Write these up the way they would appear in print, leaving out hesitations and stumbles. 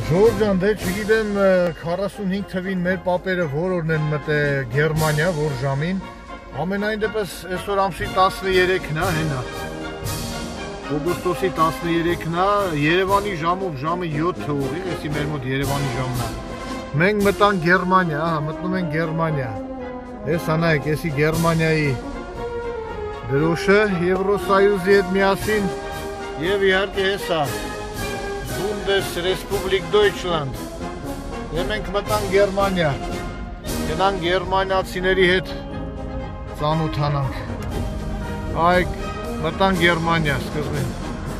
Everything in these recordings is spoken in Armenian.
Ժորժան, դե չգիտեմ 45 թվին մեր պապերը որորն են մտել Գերմանիա, որ ժամին, ամենայն դեպս այսօր ամսի 13-ն է, հենա, օգոստոսի 13-ն է, Երևանի ժամով ժամը 7 ուղի, էսի մեր մոտ Երևանի ժամն է, մենք մտանք Գերմանիա, մտնում ենք Գերմանիա, ես անայք, էսի Գերմանիայի դրոշը, Եվրոսայուզի հետ միասին և իհարկե հեսա, Bundesrepublik Deutschland Եվ մենք մտանք Գերմանիա Գնանք գերմանիացիների հետ ծանոթանանք Այ մտանք Գերմանիա սկզբին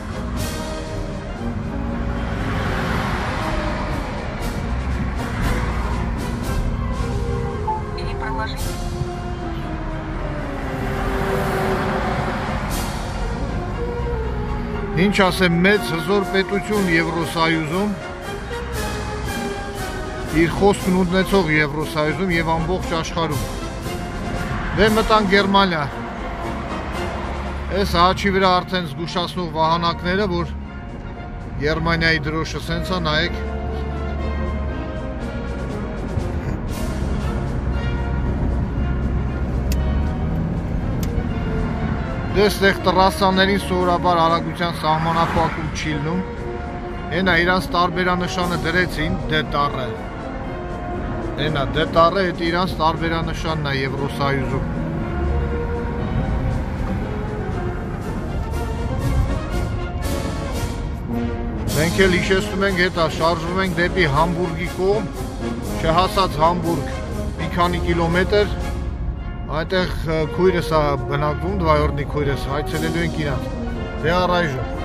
Ինչ ասեմ, մեծ հզոր պետություն Եվրոսայուզում, իր խոսքն ունեցող Եվրոսայուզում և ամբողջ աշխարհում։ Դե մտանք Գերմանիա։ Այս հաչի վրա արդեն զգուշացնող վահանակները, որ Գերմանիայի դրոշը սենց է, նայեք։ Դեստեղ տրասաներին սովորաբար արագության սահմանափակում չի լինում, հենա իրանց տարբերանշանը դրեցին դետառը, հենա դետառը հետ իրանց տարբերանշանն է Եվրոսայուզում։ Մենք էլ հիշեցնում ենք հետա, շարժվում ենք դեպի Համբուրգի կողմ, չհասած Համբուրգ մի քանի կիլոմետր, Այնտեղ քույրս է բնակվում, դվայորդնի քույրս, այցելելու ենք իրանց, դե առայժմ